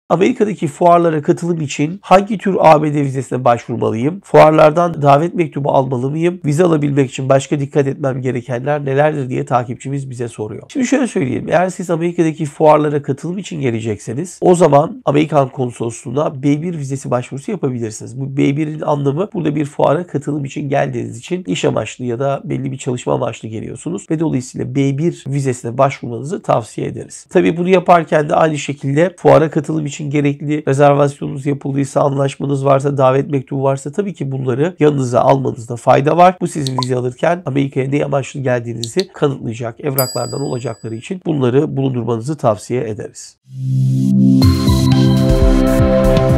Amerika'daki fuarlara katılım için hangi tür ABD vizesine başvurmalıyım? Fuarlardan davet mektubu almalı mıyım? Vize alabilmek için başka dikkat etmem gerekenler nelerdir diye takipçimiz bize soruyor. Şimdi şöyle söyleyeyim. Eğer siz Amerika'daki fuarlara katılım için gelecekseniz o zaman Amerikan konsolosluğuna B1 vizesi başvurusu yapabilirsiniz. Bu B1'in anlamı burada bir fuara katılım için geldiğiniz için iş amaçlı ya da belli bir çalışma amaçlı geliyorsunuz ve dolayısıyla B1 vizesine başvurmanızı tavsiye ederiz. Tabii bunu yaparken de aynı şekilde fuara katılım için gerekli rezervasyonunuz yapıldıysa, anlaşmanız varsa, davet mektubu varsa tabii ki bunları yanınıza almanızda fayda var. Bu sizin vize alırken Amerika'ya ne amaçlı geldiğinizi kanıtlayacak evraklardan olacakları için bunları bulundurmanızı tavsiye ederiz.